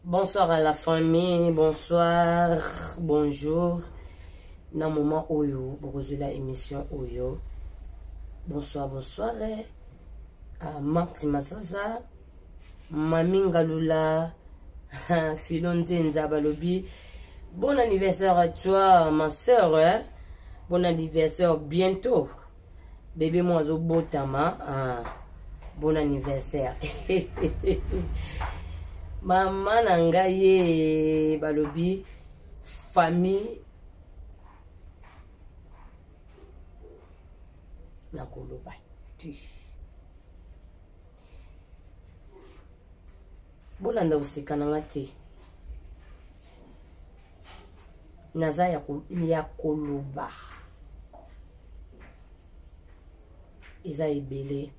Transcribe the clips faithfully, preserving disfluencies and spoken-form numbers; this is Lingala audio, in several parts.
Bonsoir à la famille, bonsoir, bonjour. Dans le moment Oyo, pour la émission Oyo. Bonsoir, bonsoir. À Marc Massaza, Maminga Lula, Filonte Nzabalobi. Bon anniversaire à toi, ma soeur. Hein? Bon anniversaire bientôt. Bébé Moiseau Botama. Ah, bon anniversaire. Maman Nangaye Balobi, famille. Nakolo batu. Bolanda usekana te. Naza ya koloba. Eza ebele.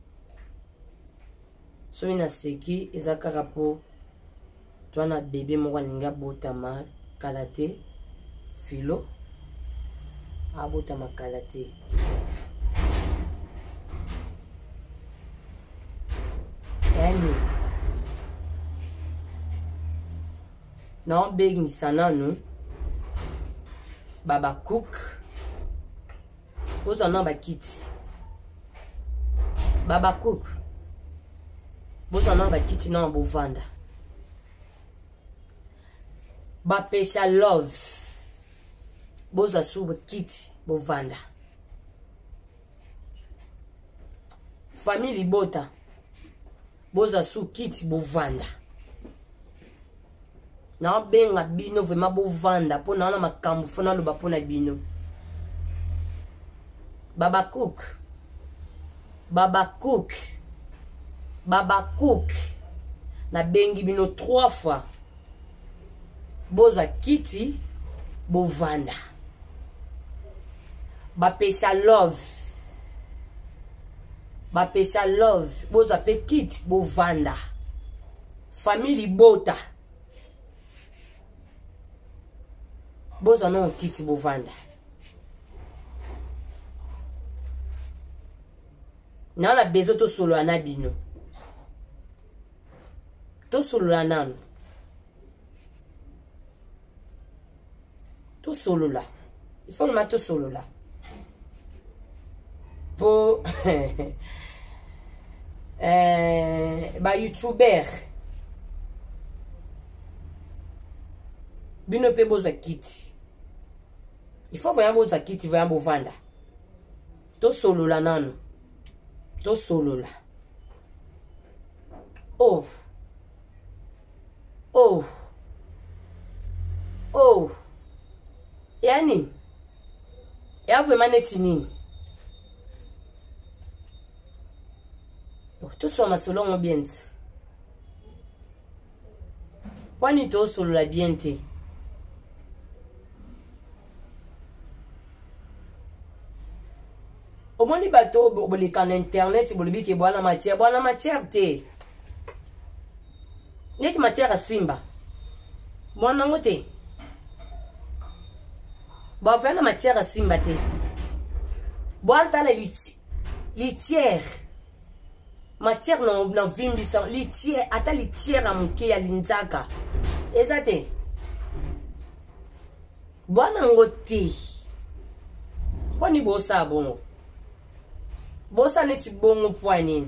So ina seki eza karapo. Toi na bébé moko ninga botama kalate filo. Abotama kalate. Yani non big ni sananu baba cook bozo na ba kiti baba cook bozo na ba kiti na bovanda ba pesha love bozo su kiti bovanda family bota boza su kiti bovanda na benga bino vema bovanda po na na makambu fona loba pona bino baba cook baba cook baba cook na bengi bino trois fois boza kiti bovanda ba pesha love ba pesha love boza pe kit bovanda family bota boza non kit bovanda na la bezo to solo anabino to solo anano to solo là il faut le to solo là pour Euh, bah youtuber bino pe boza kiti il faut voyant boza kiti voyant bovanda to solo la nano to solo la oh oh oh yani ya vraiment netini tout soit ma solo bien. Poni to solo la bien te. Au moins les bateaux boli kan internet boli ke boana matière boana matière te. Neti matière a simba. Mwana ngote. Ba vana matière a simba te. Boalta la lich litière. Matière non non vimbisa litière ata litière amuke ya linzaka ezate bwana ngoti kwani bosa bongo bosa ne chibongo pwani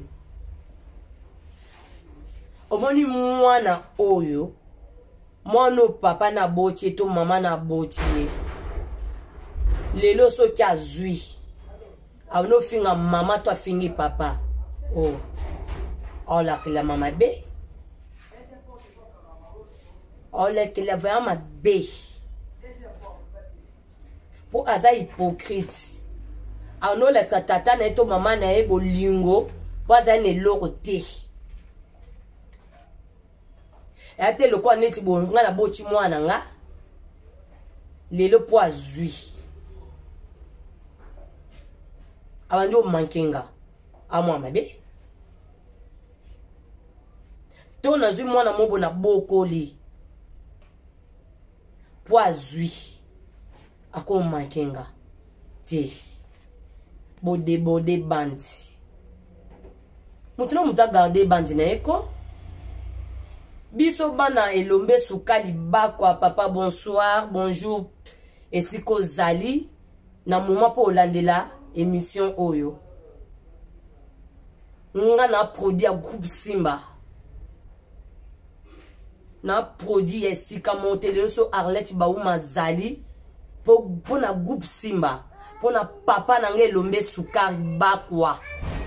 omoni mwana oyo mwana papa na bochi to mama na bochi lelo so kazui awno finga mama to fingi papa oh oh la que la maman B oh la que la vraiment B pour aza hypocrite ah non la tata na to maman na e bolingo baza ne loroté et ate le quoi neti bo nga na bochi mwana nga lelo po azui abanjo mankenga amwa mabe to na zui mwana mobo na bokoli po azui ako mankenga te bode bode bandi mutu no muta garder bandi na eko Biso bana elombe sukali bakwa papa bonsoir, bonjour. Et si ko zali na moment pour olandela émission oyo. Nga na produit a groupe Simba. Na produit esika montele so Arlette Bauma zali pour pour na groupe Simba. Pour na papa na nge elombe sukari bakwa.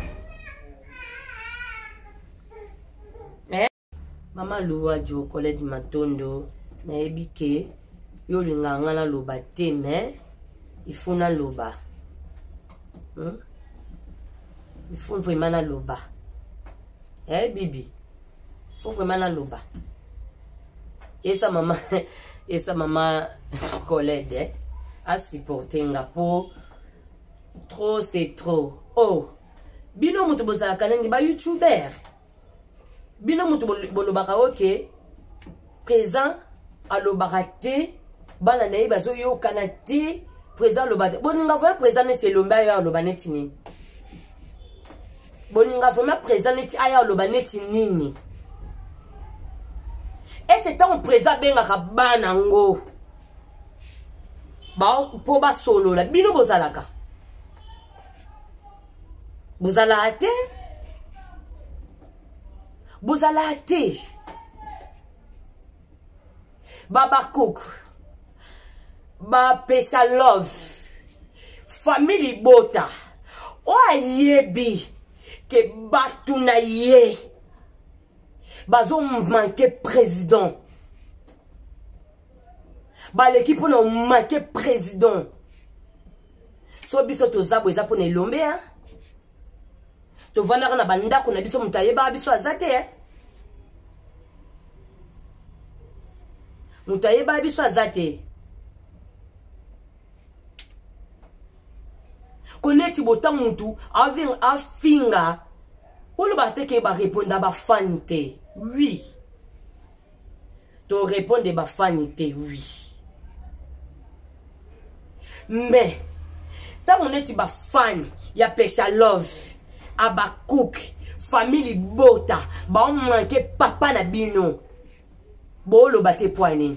Mama Loua jo Colette Matondo na ebike yo linga ngana loba te mais il faut na loba. Hmm? Il faut vraiment na loba. Eh bibi. Il faut vraiment na loba. Et sa maman et sa maman Colette eh, a supporté nga po trop c'est trop. Oh. Bino mutu bozala kanengi ba YouTuber. Bino mutu bolobaka ok présent alobaka te bana na ye bazo yokana te présent alobaka boninga vraiment présent neti elombe ayo aloba neti nini boninga vraiment présent neti ayo aloba neti nini et c'est tant présent bengaka bana ngo ba po basolola bino bozalaka bozala te bozala te Baba Cook Ba Pesha Love Family Bota O ayebi ke batu na ye bazo manque président ba l'équipe na manque président so biso to zabo eza pona elombe hein to vana na banda ko na biso mutaye ba biso azate hein mutaye ba biso azate koneti bota mutu avin afinga olo bateke ba répondre ba fanité oui to répondre ba fanité oui mais ta moneti ba fan ya Pesha Love Aba Cook family Bota ba manke papa na bino bo lo bate poani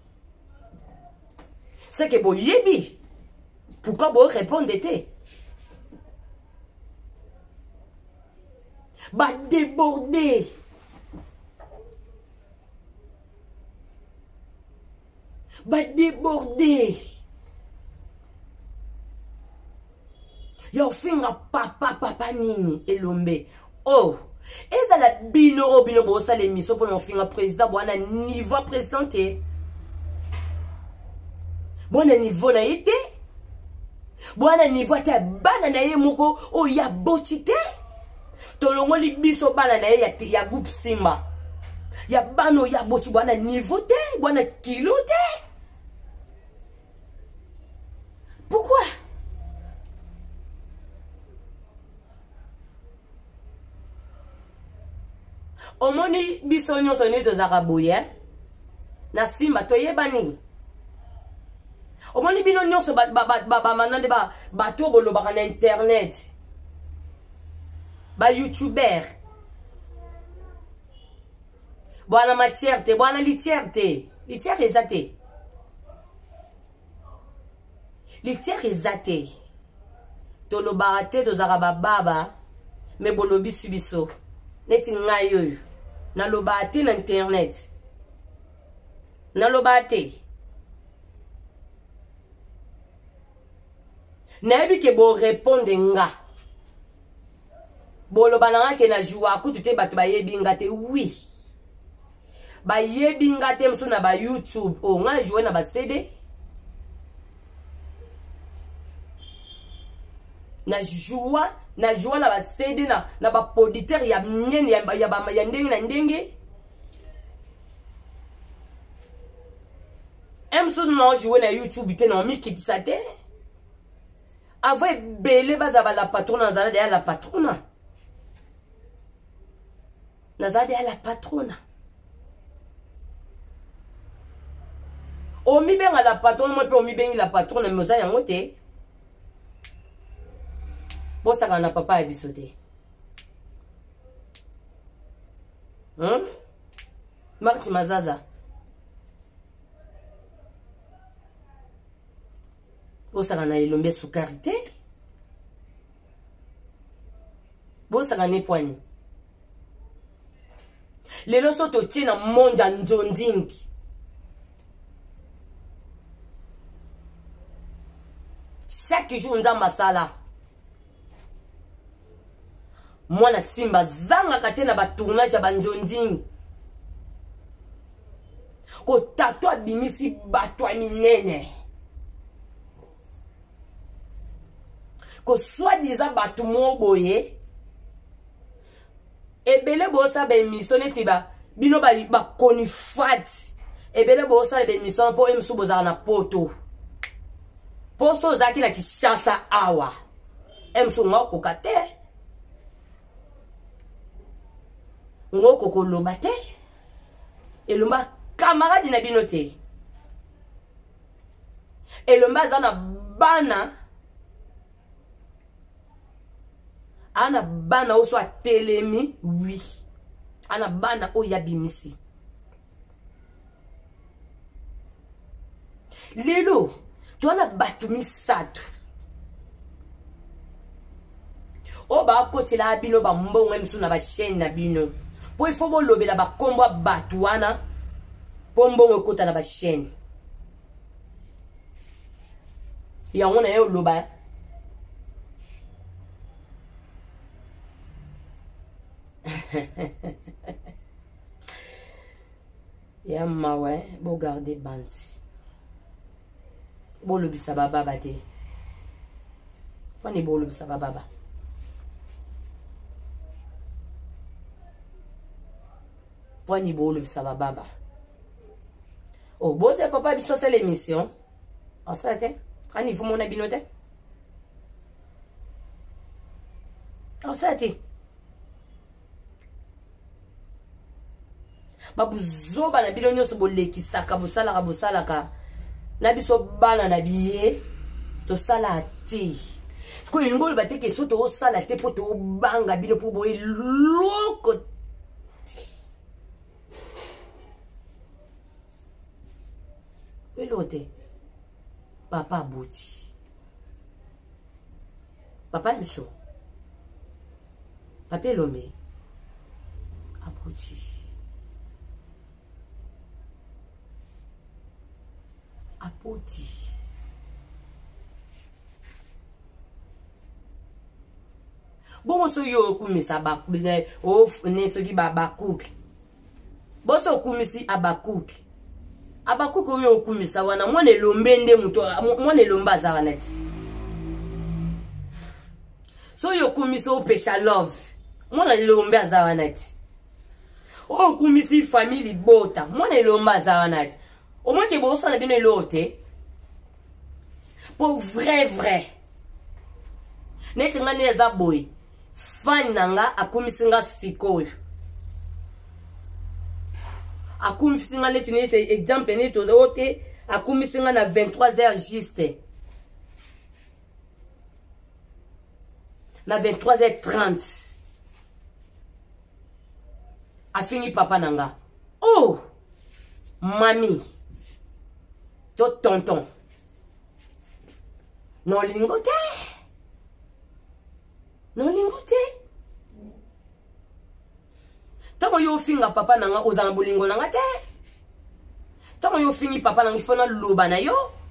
c'est que bo yebi pourquoi bo répondre te ba déborder ba déborder yo finga papa papa nini elombe oh eza la bino bino bo sa l'émission pour mon finga président bo na niveau présidenté bon niveau na été bo na niveau ta bana na ye moko o ya botite tolongo li biso bana na ye ya, ya groupe Simba ya bano ya boti bo na niveau te bo na kilo te pourquoi omoni biso nyonso ne tozaka boye na Simba toyebani omoni bino nyonso ba ba ba ba manande ba bato bolobaka na internet ba YouTuber bwana macherte bwana licherte licherte ezate licherte ezate tolobaka te tozaka bababa me bolobi sibiso neti ngayo na lobate na internet na lobate na ebi ke bo répondre nga bo lobana ke na joua kutu te bato ba yebi nga te oui ba yebi nga te mso na ba YouTube o nga jouer na ba C D na joua na joua na ba C D na na ba poditeur ya mnyeni ya ya ba ya ndenge na ndenge emso no jouer na YouTube te na mi kitisa te avant belé baza ba la patrona zala de la patrona nazala de la patrona o mi benga la patrona mo pe o mi bengi la patrona moza yango te bosaka na papa ya biso te hmm? Marti Mazaza. Bosaka na elombe sukarité. Bosaka ne poani. Lelo soto tina monja nzondingi. Chaque jour nza masala. Mwana Simba zanga katena ba tournage ya banjondingi. Ko tato abimisi batwa minene. Ko soi-disant batu moboye. Ebele bosa be mission neti ba bino ba ba konifat. Ebele bosa be mission po emsu boza na poto. Poso zaki na kishasa awa. Emsu ngoko kate. Ngoko koloba te. Elomba camarade na bino te. Elomba zana bana. Ana bana oso a telemi, oui. Ana bana o yabimisi. Lelo, tu ana batumi satu. O ba koti la bino ba mbongo emsu na ba chaîne na bino. Po ifo bo lobe la ba kombo batuana. Po mbongo kota na ba chaîne. Ya ngona yo loba. Yamma ouais, bo garder bandi. Bo lobi sababa bate. Fani bo lobi sababa ba. Fani bo lobi sababa ba. Oh, bo c'est papa biso c'est l'émission. En ça te, ani fu mon abinote. En ça te. Babuzo bana bino nyonso boleki saka bosala ka bosala ka na biso bana na biye to sala te ko ngolo bateke so to sala te po to banga bino po boy loko elote papa boti papa nso papa lomé aboti apoti bon so yo kumisa ba o ne so di baba cook bo so kumisi abacook abacook yo kumisa wana mwana elombe nde muto mwana elomba za wana ti so yo kumisa o pesha love mwana elombe za wana ti o kumisi family bota mwana elomba za wana ti. Au moins que vous avez bien l'autre. Pour vrai, vrai. Next ngani eza boy. Fan nanga akumisinga sikoyo. Akumisinga leti ne exemple ne to ote akumisinga na vingt-trois heures juste. Na vingt-trois heures trente. A fini papa nanga. Oh! Mami. To tonton. Non lingote. Non lingote. Tamo yo finga papa nanga ozana bolingo nanga te. Tamo yo fingi papa nanga ifona loba na yo.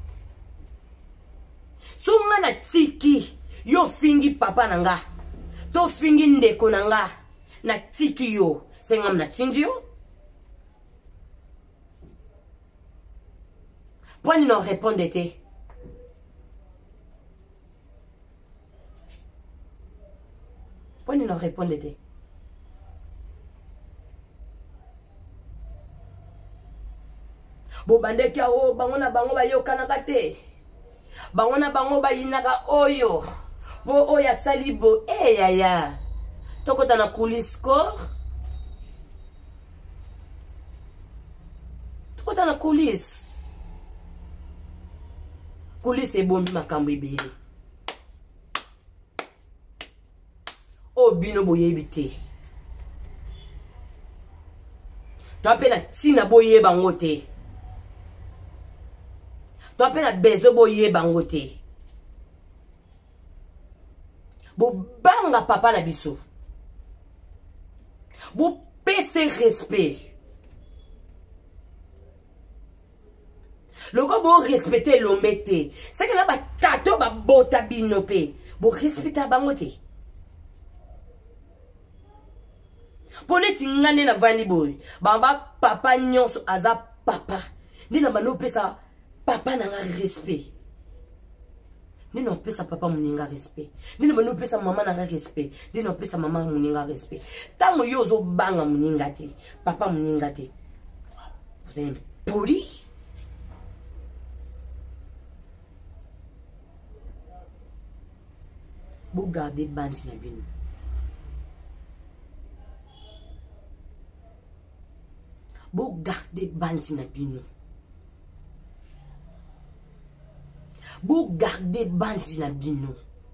So nga na tiki yo fingi papa nanga. To fingi ndeko nanga na tiki yo. Sengam na tindi yo. Pourquoi ils n'ont répondu te? Pourquoi ils n'ont répondu te? Bo bandeki o bangona bango ba yo kanaka te. Bangona bango ba yinaka oyo. Bo oya salibo eh ya ya. Tokota na coulis score. Tokota na coulis. Coulis e bombi makambo ibele. O bino boye bite. Toi pe na tina boye bangote. Toi pe na bezo boye bangote. Bo banga papa na biso. Bo pese respect. Le gars bon respecter l'homme. C'est que là ba tato ba bota binope. Bo respecter bangote. Pone tingane na vandi boy. Bamba papa nyonso aza papa. Ni na mano pesa papa na nga respect. Ni na pesa papa muninga respect. Ni na mano pesa mama na nga respect. Ni na pesa mama muninga respect. Tango yozo banga muninga te. Papa muninga te. Vous êtes poli? Vous gardez bandi na bino. Vous gardez bandi na bino. Vous gardez bandi na bino.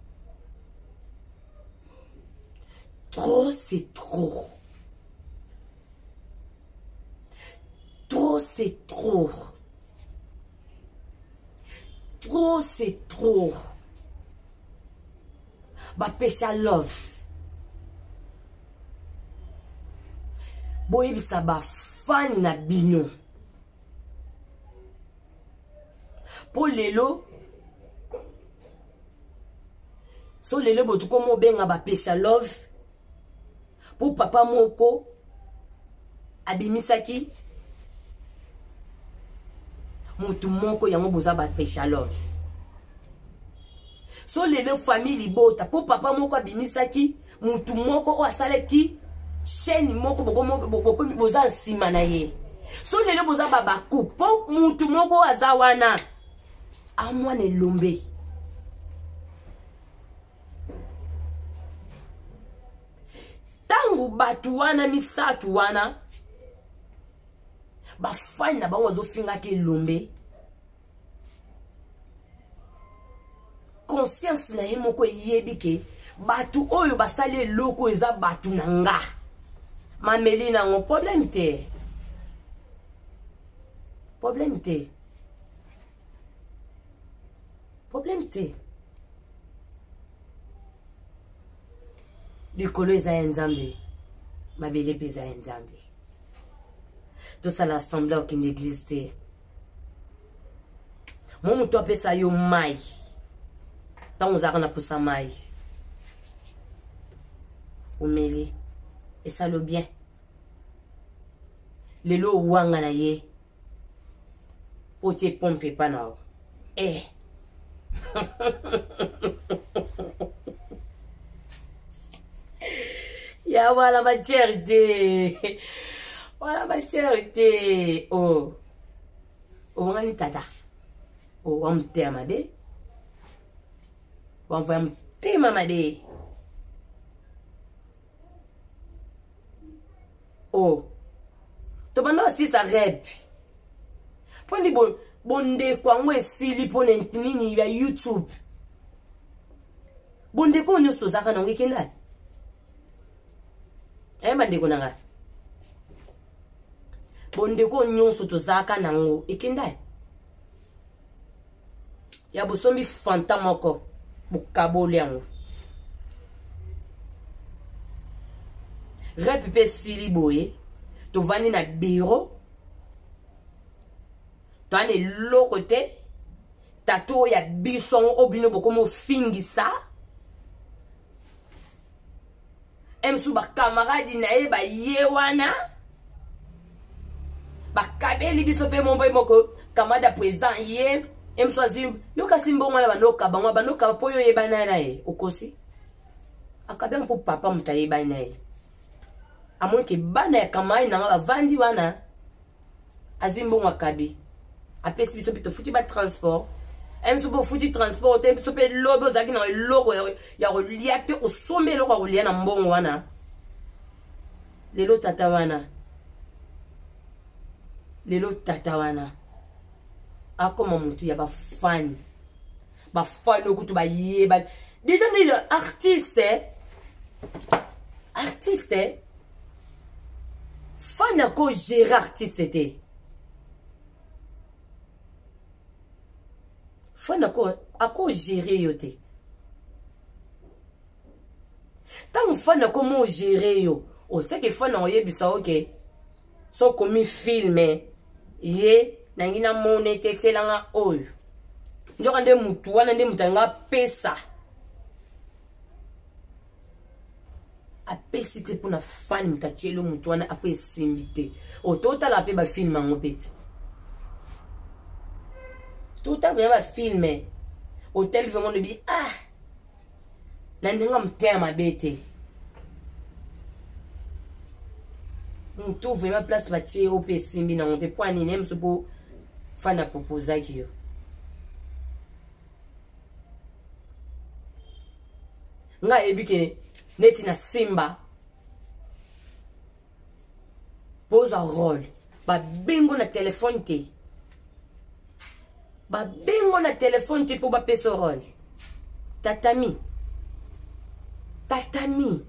Trop c'est trop. Trop c'est trop. Trop c'est trop. Ba pesha love. Boye bisa ba fan na bino. Po lelo. So lelo botu komo benga ba pesha love. Po papa moko abimisaki. Mutu moko yango boza ba pesha love. So lelo famille bota po papa moko abimisaki mutu moko o asaleki chaîne moko boko moko boko boza nsima na ye. So lelo boza baba cook po mutu moko azawana amwane lombe. Tangu batu wana misatu wana ba fana ba wazo finga ke lombe. Conscience na himo ko yebike batu oyo basale loko eza batu nanga mameli na ngo problème te problème te problème te likolo eza ya nzambe mabele pe eza ya nzambe tosala assemblée okende église te mo mutu apesa yo mai. Tant on a rien pour sa maille. Ou mêlé. Et ça le bien. Les lots wanga na ye. Potier pompe pas na. Eh. Ya voilà ma charité. Voilà ma charité. Oh. Oh ngani tata. Oh on te amade. On va me témamade. Oh. To bando si sa rep. Poni bon bonde kwa ngwe sili pone nini ya YouTube. Bonde ko nyo so zaka na weekend. Eh bande ko nanga. Bonde ko nyo so to zaka na ngo ikindai. Ya bosombi fantamoko. Bukabole yango. Repipe sili boye. To vani na bureau. To ane lokote. Tato ya bison obino bokomo fingisa. Emsu ba camarade na ye ba yewana. Ba kabeli biso pe mombo moko kamada présent ye. Emswazi yo kasimbo ngala banoka bangwa banoka poyo yebana nae okosi akabeng po papa mutaye bana nae amon ke bana ya kamai na ba vandi wana azimbo ngakabi apesi biso bito futi ba transport emso bo futi transport emso pe lobo zaki na logo ya reliate o sombe logo rolia na mbongo wana lelo tata wana lelo tata wana akoma mutu ya ba fan ba fan okutu ba yeba déjà les artistes artistes fana ko gérer artiste te fana ko ako gérer yo te tant fana ko mo gérer yo o sait que fana oyebisa ok so komi filme ye nangina monete tselanga oyo njoka nde mutu wana nde mutu anga pesa apesi te pona fan mutachelo mutu wana apo esimbi te o totala pe ba film ango peti tota vya ba filme hotel vraiment bi ah nandenga mtema bete mutu vraiment place batie o pe simbi na onte point ni nem sopo fana proposa kiyo nga ebike neti na simba pose un rôle ba bingo na téléphone te ba bingo na téléphone te pour ba pesa rôle tatami tatami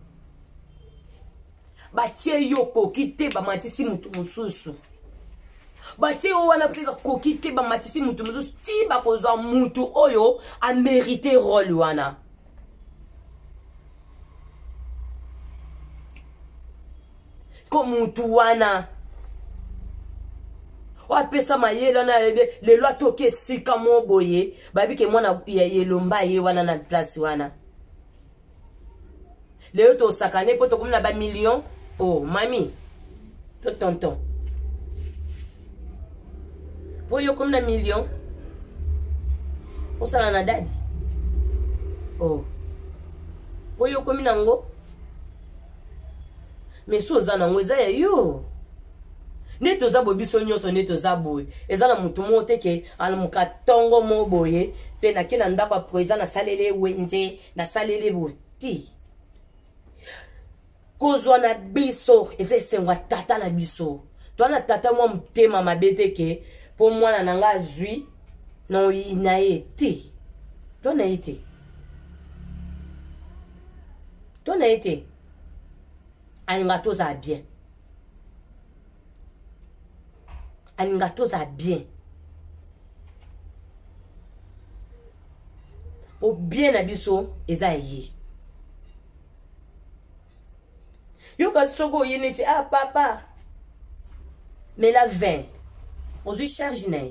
ba tie yo kokite ba matisi mutu mususu ba tie o wana peka kokite ba matisi mutu mususu ti ba kozwa mutu oyo a mérité rôle wana ko mutu wana wa pesa mayelo na lebe le lwa toke sika mo boye babi ke mwana ya yelomba ye wana na place wana le to sakane poto komna ba million oh mami to tonton po yo komna million o sala na dadi oh po yo komina ngo mais so za na ngweza ya yo neto za bobiso nyoso neto za boye ezala mutu mote ke al mukatongo mo boye pe na kina ndako proeza na salele wenje na salele boti kozwa na biso eze sengwa tata na biso to na tata mo mtema mabete ke po mwana nanga zui no ina ete to na ete to na ete alinga toza bien alinga toza bien o bien na biso eza ye yo ka soko yene ti ah papa mais la vingt ozu charge na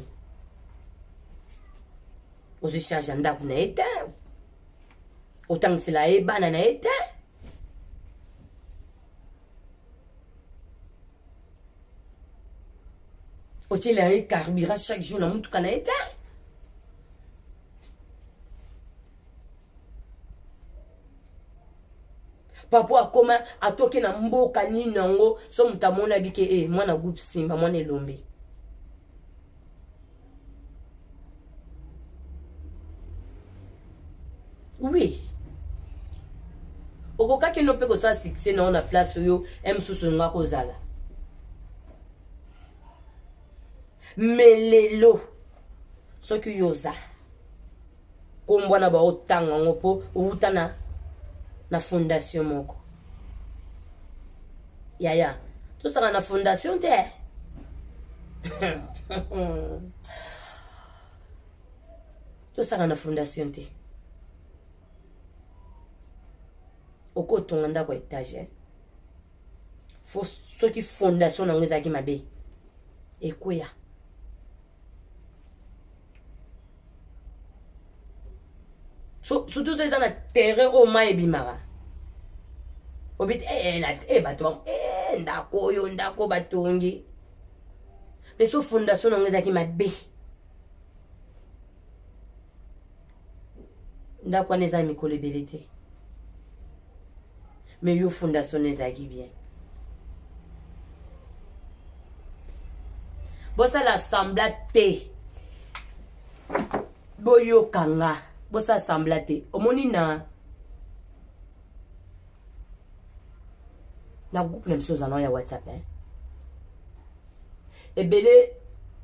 ozu charge ndaku na eta autant que cela est banana eta il a un carburant chaque jour dans mon tout canada. Papa comment a toqué na mboka ni nango so mutamona bike eh mwana groupe simba mwana elombe. Oui. Okoka ke no pe ko sa succès na ona place yo em susu nga ko zala. Melelo soki yoza kombwana ba otanga ngopo utana na fondation moko yaya to saka na fondation te to saka na fondation te okotonga ndako etage fo soki fondation na ngeza ki mabe ekoya so surtout ça dans terrain au mai bimara obit eh na eh bato eh ndako yo ndako batongi mais so fondation ngeza ki mabe ndako neza mikolo belete mais yo fondation neza ki bien bosa l'assemblée te boyo kanga bosa assemblée te omoni na na groupe na biso zana ya WhatsApp hein ebele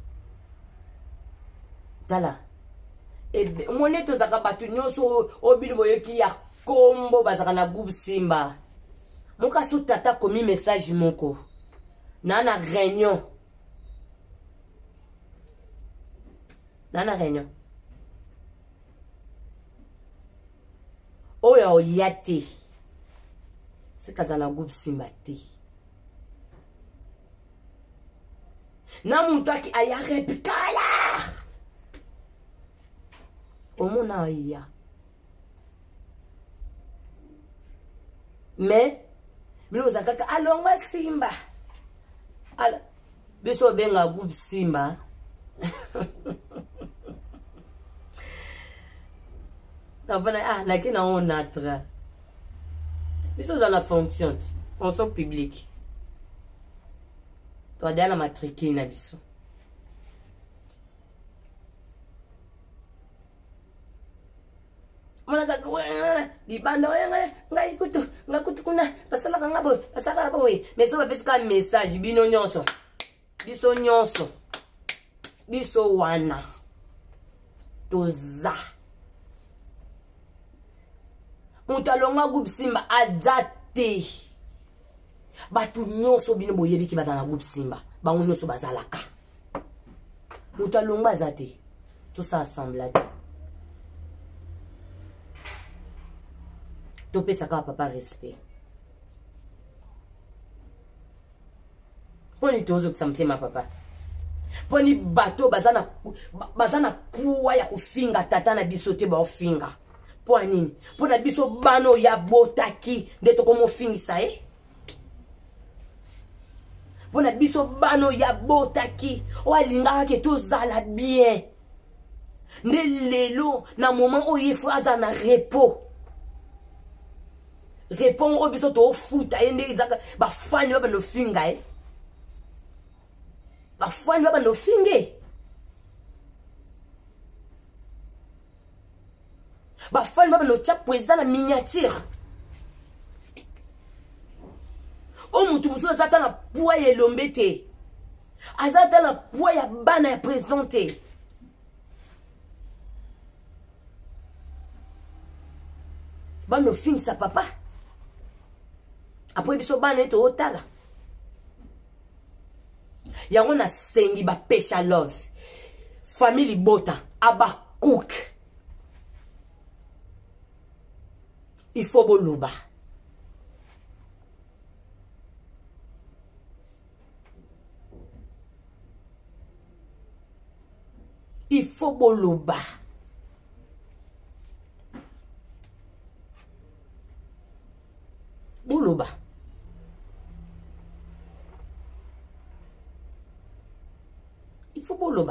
tala ebe omoni to zaka batu nyoso obili boyoki ya kombo bazaka na groupe simba moka so tata komi message moko Nana réunion. Nana réunion. Oyo yate. C'est kazana groupe simbate. Na muntu aki aya repikala. Omona aya. Mais bilo zakaka alonga simba. Ala biso benga groupe simba. Ah, lakini on atra. Biso dans la fonction, fonction publique. Toi dans la matricule na biso. Mwana kaka di bando ngai kutu ngai kutu kuna basala kanga boy basala boy mais so ba pesika message bino nyonso biso nyonso biso wana toza mutalonga groupe simba adate batu nyonso bino boyebi ki bazana groupe simba bango nyonso bazalaka mutalonga azate tout ça assemblage. Topé saka papa respect. Poni tozo kusamte ma papa. Poni bato bazana bazana puwa ya kufinga tata na biso te ba ofinga. Po nini? Pona biso bano ya botaki ndeto komo fingisa eh? Pona biso bano ya botaki walinga ke tozala bien. Nde lelo na moment oye fraza na repos. Répond au biso to foot ayende izaka ba fani ba no finga eh ba fani ba no finge ba fani ba no chap président na miniature o mutu muso azata na poa ya lombete azata na poa ya bana ya présidente ba no finga sa papa. Après biso bana to otala. Yango na sengi ba pesha love. Family bota aba cook. Il faut boluba. Il faut boluba. Boluba. Il faut boloba.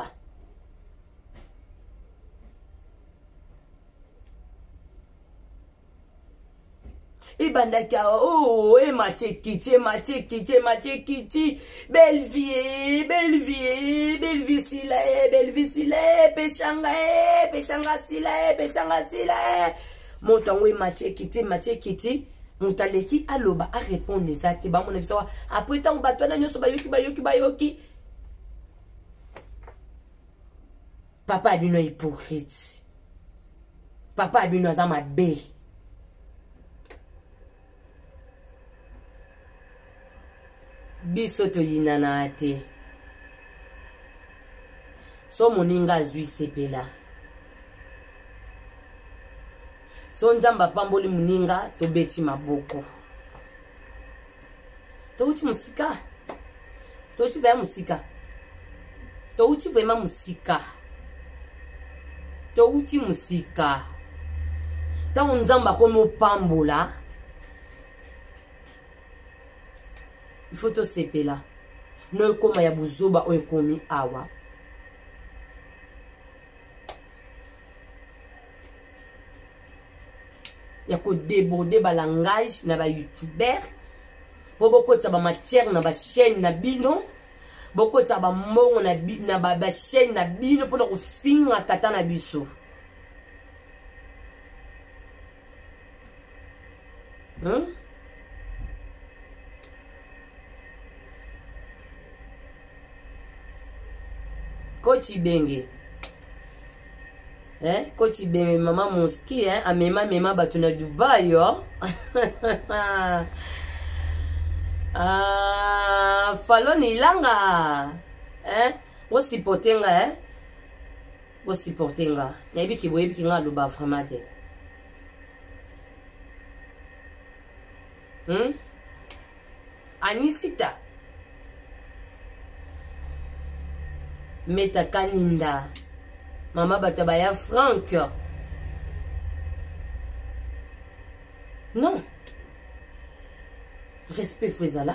Et bandaka oh et mache kiti mache kiti mache kiti belle vie belle vie belle vie sila belle vie sila peshanga e peshanga sila peshanga sila motango mache kiti mache kiti mutaleki aloba a répondre les actes ba mon biso après tant bato na nyoso bayoki bayoki bayoki. Papa a dit non hypocrite. Papa a dit non azama be. Biso to yinana ate. So moninga zui sepela. So nzamba pamboli moninga to beti maboko. To uti musika. To uti vya musika. To uti vema musika. To uti musika. Ta nzamba komo pambola. Il faut to sepela. No koma ya buzoba o ekomi awa. Ya ko déborder ba langage na ba youtuber. Bobo ko tsa ba matière na ba chaîne na bino. Boko tsa ba mongo na bi na ba ba chaîne na bino pona ko finga tata na biso. Hein? Kochi Benge. Eh, Kochi Benge, maman Monski, hein, a mema mema batuna Dubai, yo. Ah, faloni ilanga. Hein? Vous supportez nga, hein? Vous supportez nga. Nabi ki boyebi ki nga loba vraiment te. Hmm? Anisita. Meta kaninda. Mama batabaya Franck. Non. Respect Fouezala.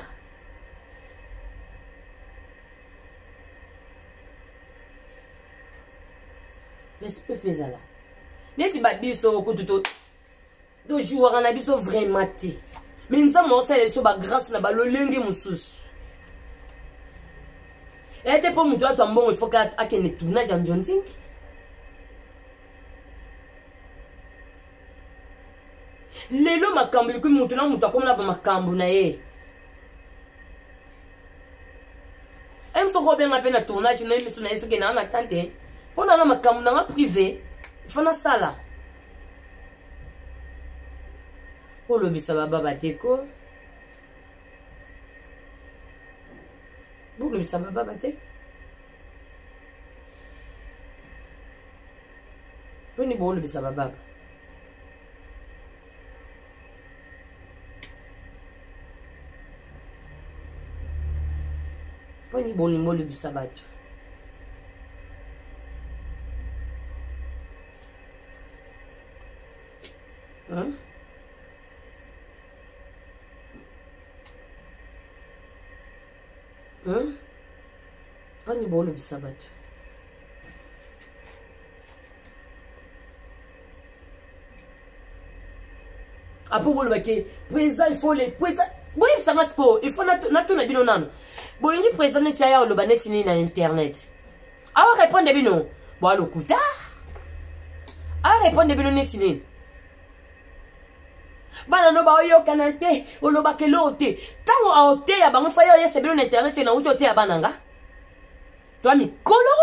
Respect Fouezala. Neti ba biso kututo. Do joueur na biso vraiment te. Mais nous avons aussi ba grâce na ba lolenge mususu. Et était pour moi son bon il faut qu'à à qu'un tournage en Johnson. Lelo makambo ko mutu na mutu akomna ba makambo na ye. Em so ko benga pe na tournage na émission na yeso ke na na tante. Pona na makambo na privé, fana sala. Olo bisaba baba teko. Olo bisaba baba te. Poni bolo bisaba baba. Poni bolo bolo bisaba tu. Hein? Hein? Pas ni bon le bisabat. Après bon le baquet, présent il faut les présent. Bon il ça masco, il faut na na tout na bino nano. Bon ni présent ne tia le banet ni na internet. Ah répondre bino. Bon le kuta. Ah répondre bino ne tini. Bana no ba yo kanante oloba ke lote tango a ote ya bango fa yo yese bino na internet na uti ote ya bananga toi mi kolo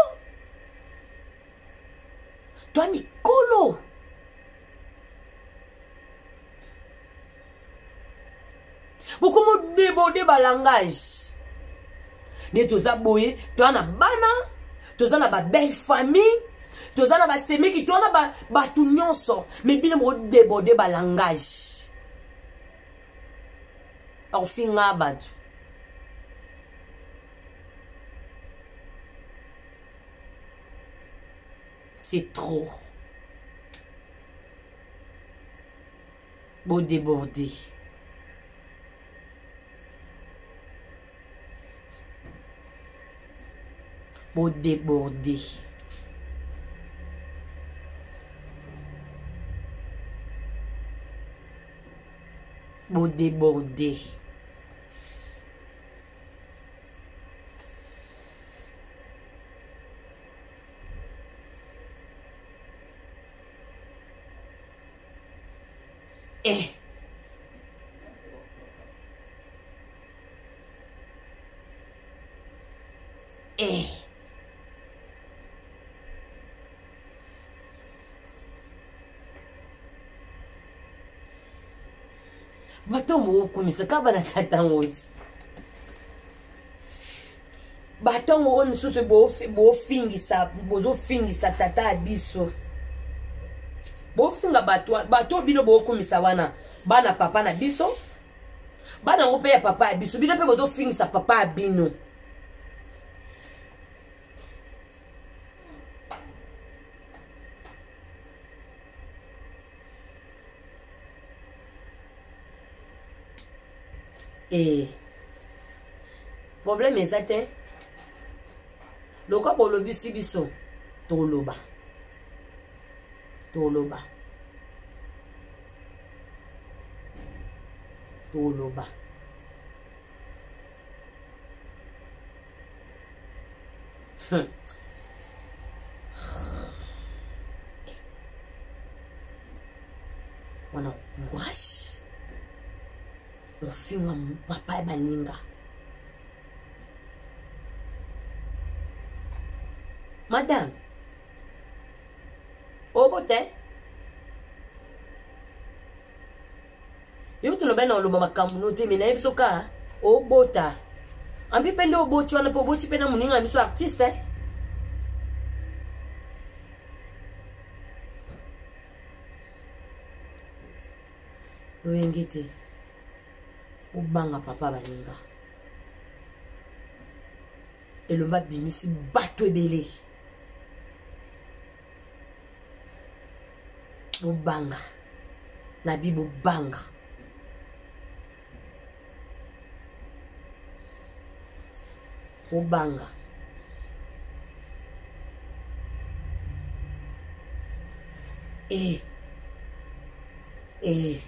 toi mi kolo beaucoup mo déborder ba langage de toza boye toi na bana toza na ba belle famille toza na ba semi ki toi na ba ba tout nyonso mais bino mo déborder ba langage. On finit à battre. C'est trop. Beau débordé. Beau débordé. Beau débordé. Eh. Eh. Bato mo kumisa ka ba na tatangoji. Bato mo on susu bo bo fingisa bozo fingisa tata biso. Bo finga bato bato bino bo kumisa wana bana papa na biso. Bana ngope ya papa biso bino pe bozo fingisa papa bino. Et problème est ça, le cas pour le bisi biso toloba toloba toloba on a courage. Le film papa baninga. Madame. Au bote. Yo tu no bena lo mama kamuno te mina ebisoka. o bota ambi pende o boti wana po boti pena muninga biso artiste eh loyengete o banga papa baninga elomba bimisi bato ebele o banga na bibo banga o banga eh eh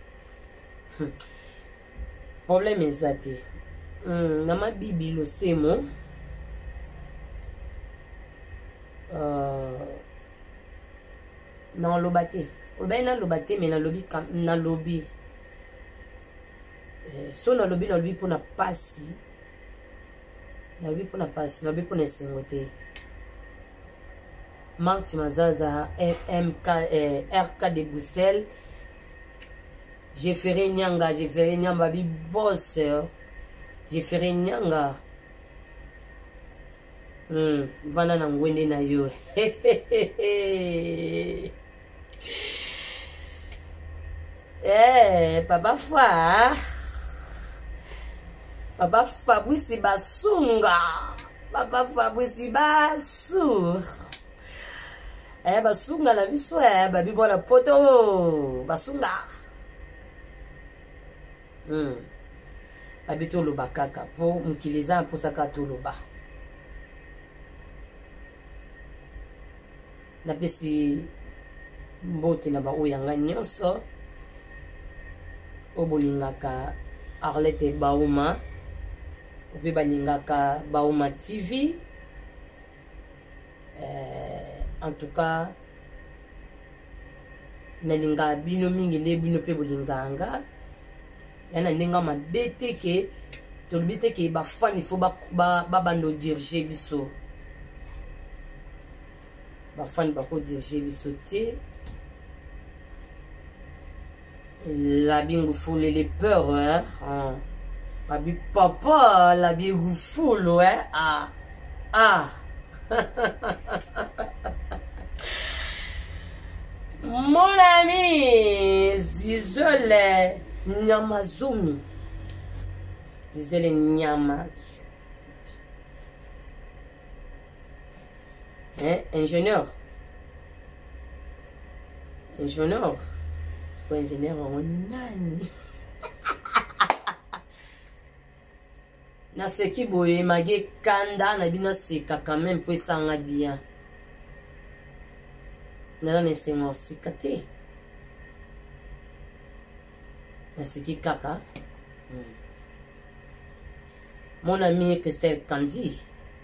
problème ezate hmm, na mabibi lo semo uh, na loba te olobai na loba te me na lobi na lobi eh, so na lobi na lobi mpona pasi na lobi mpona pasi na lobi mpona esengo te Marti Mazaza M K eh, R K de Bruxelles j'ai fait nyanga j'ai fait nyamba bi boss j'ai fait nyanga hmm vana na ngwende na yo eh papa fa papa Fabrice Basunga papa Fabrice Basu eh Basunga la biso eh babi bona poto Basunga hmm babi to loba kaka po mukiliza po saka to loba na pesi mboti na ba oyanga nyonso obolingaka Arlette Bauma ope balingaka Bauma T V euh, en tout cas nalinga bino mingi le bino pe bolinganga yana ndinga mabete ke tolobite ke ba fan il faut ba ba bando diriger biso ba fan ba ko diriger biso te la bingu foule les peurs hein ah babi papa la bingu foule ouais ah ah mon ami Zizole Nyamazumi Zizole Nyama hein ingénieur ingénieur c'est pas ingénieur en nani na seki boye mage kanda na bino seka quand même pour sanga bien na na sengo sikate na seki kaka hmm. Mon ami Christelle Kandi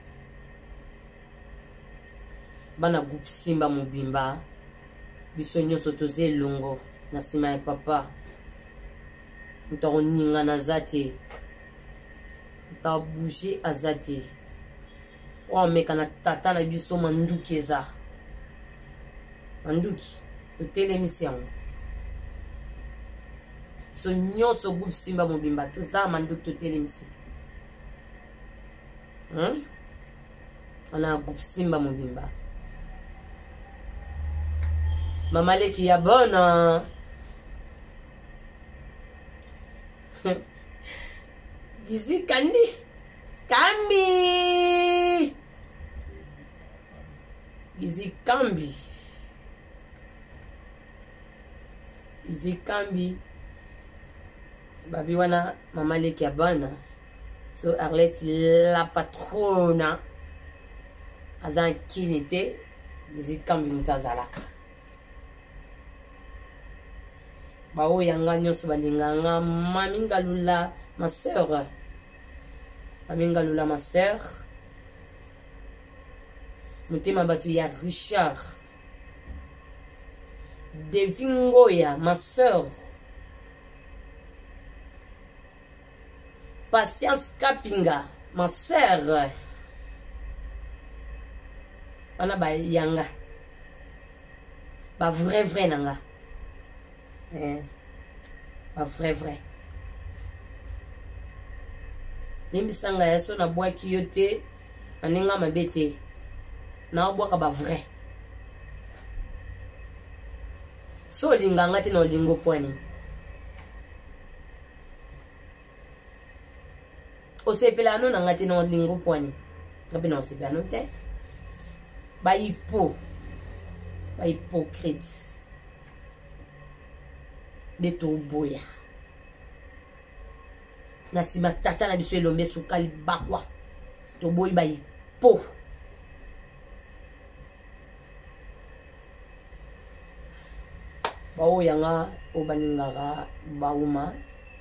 bana groupe Simba Mobimba biso nyonso toze longo na sima ya papa mutako ninga na zate ta bouger azate o meka na tata na biso manduki eza manduki totele mission so nyonso groupe Simba Mobimba toza manduki totele mission hein ana groupe Simba Mobimba Mama Leki ya bona Gizi Kandi Kambi Gizi Kambi Gizi Kambi Babi wana Mama Leki ya bona so Arlette la patrona azan kinite Gizi Kambi mutazalaka bao yanga nyonso balinganga maminga lula ma sœur maminga lula ma sœur mutema batu ya Richard Devingoya ma sœur Patience Kapinga ma sœur bana ba yanga ba vrai vrai nanga eh, pas vrai vrai Nimbisanga ya so na bwaki yo te aninga mabe te na obwaka ba vrai so olinga nga te na olingo pwani osepela no na nga te na olingo pwani ngape na osepela no te ba hypo ba hypocrite de toboya na sima tata na biso elombe sukali bakwa toboyi ba hypo bao yanga obaningaka bauma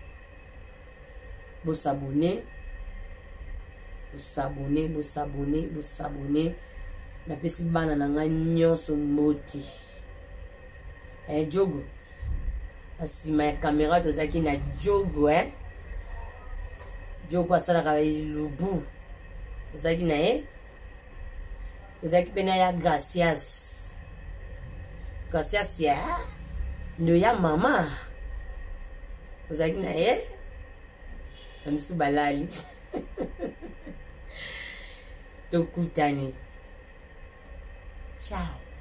bosabone bosabone bosabone bosabone napesi bana na nga nyonso mboti eh jogo asima ya kamera tozaki na jogo eh jogo asalaka lubu tozaki na ye tozaki pena ya gracias gracias ya ndo ya mama tozaki na ye na misu balali tokutani ciao.